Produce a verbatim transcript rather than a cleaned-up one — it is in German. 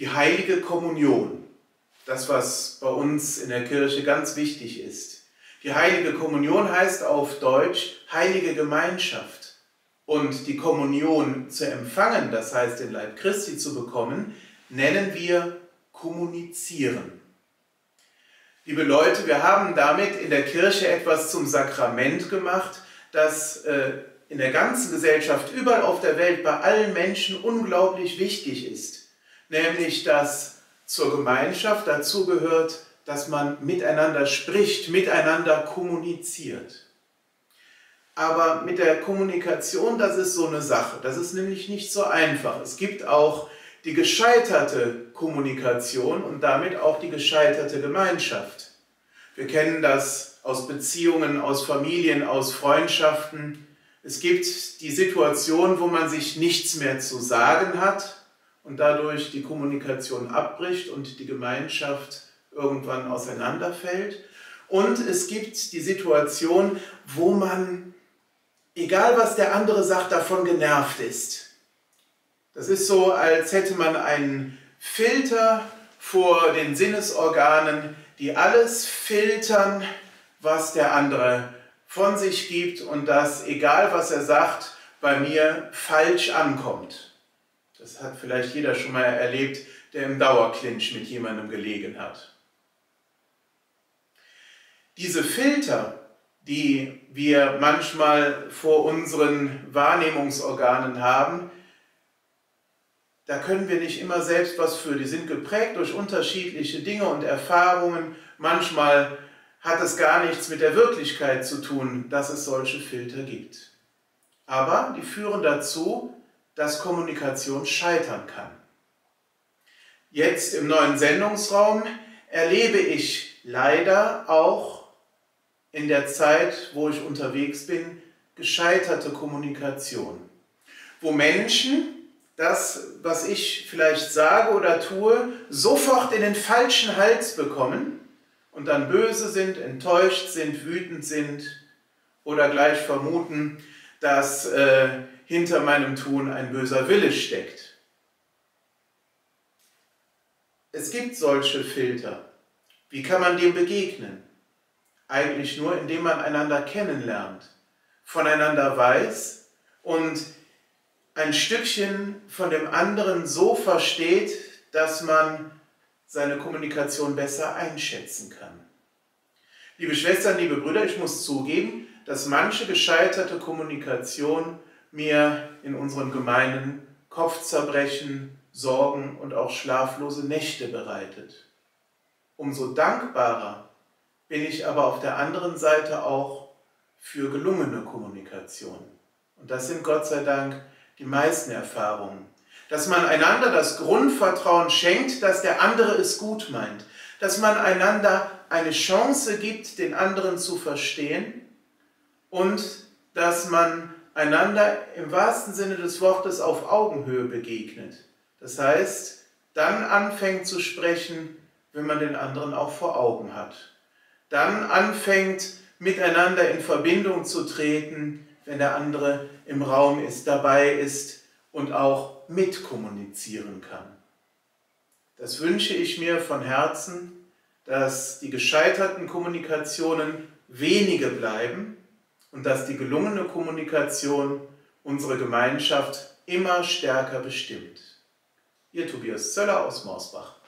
die heilige Kommunion, das, was bei uns in der Kirche ganz wichtig ist. Die heilige Kommunion heißt auf Deutsch heilige Gemeinschaft. Und die Kommunion zu empfangen, das heißt den Leib Christi zu bekommen, nennen wir kommunizieren. Liebe Leute, wir haben damit in der Kirche etwas zum Sakrament gemacht, das äh, in der ganzen Gesellschaft, überall auf der Welt, bei allen Menschen unglaublich wichtig ist. Nämlich, dass zur Gemeinschaft dazu gehört, dass man miteinander spricht, miteinander kommuniziert. Aber mit der Kommunikation, das ist so eine Sache. Das ist nämlich nicht so einfach. Es gibt auch die gescheiterte Kommunikation und damit auch die gescheiterte Gemeinschaft. Wir kennen das aus Beziehungen, aus Familien, aus Freundschaften. Es gibt die Situation, wo man sich nichts mehr zu sagen hat und dadurch die Kommunikation abbricht und die Gemeinschaft irgendwann auseinanderfällt. Und es gibt die Situation, wo man, egal was der andere sagt, davon genervt ist. Das ist so, als hätte man einen Filter vor den Sinnesorganen, die alles filtern, was der andere von sich gibt und das, egal was er sagt, bei mir falsch ankommt. Das hat vielleicht jeder schon mal erlebt, der im Dauerclinch mit jemandem gelegen hat. Diese Filter, die wir manchmal vor unseren Wahrnehmungsorganen haben, da können wir nicht immer selbst was für. Die sind geprägt durch unterschiedliche Dinge und Erfahrungen. Manchmal hat es gar nichts mit der Wirklichkeit zu tun, dass es solche Filter gibt. Aber die führen dazu, dass Kommunikation scheitern kann. Jetzt im neuen Sendungsraum erlebe ich leider auch in der Zeit, wo ich unterwegs bin, gescheiterte Kommunikation. Wo Menschen das, was ich vielleicht sage oder tue, sofort in den falschen Hals bekommen und dann böse sind, enttäuscht sind, wütend sind oder gleich vermuten, dass äh, hinter meinem Tun ein böser Wille steckt. Es gibt solche Filter. Wie kann man dem begegnen? Eigentlich nur, indem man einander kennenlernt, voneinander weiß und ein Stückchen von dem anderen so versteht, dass man seine Kommunikation besser einschätzen kann. Liebe Schwestern, liebe Brüder, ich muss zugeben, dass manche gescheiterte Kommunikation mir in unseren Gemeinden Kopfzerbrechen, Sorgen und auch schlaflose Nächte bereitet. Umso dankbarer bin ich aber auf der anderen Seite auch für gelungene Kommunikation. Und das sind Gott sei Dank die meisten Erfahrungen. Dass man einander das Grundvertrauen schenkt, dass der andere es gut meint. Dass man einander eine Chance gibt, den anderen zu verstehen. Und dass man einander im wahrsten Sinne des Wortes auf Augenhöhe begegnet. Das heißt, dann anfängt zu sprechen, wenn man den anderen auch vor Augen hat. Dann anfängt, miteinander in Verbindung zu treten, wenn der andere im Raum ist, dabei ist und auch mitkommunizieren kann. Das wünsche ich mir von Herzen, dass die gescheiterten Kommunikationen wenige bleiben und dass die gelungene Kommunikation unsere Gemeinschaft immer stärker bestimmt. Ihr Tobias Zöller aus Morsbach.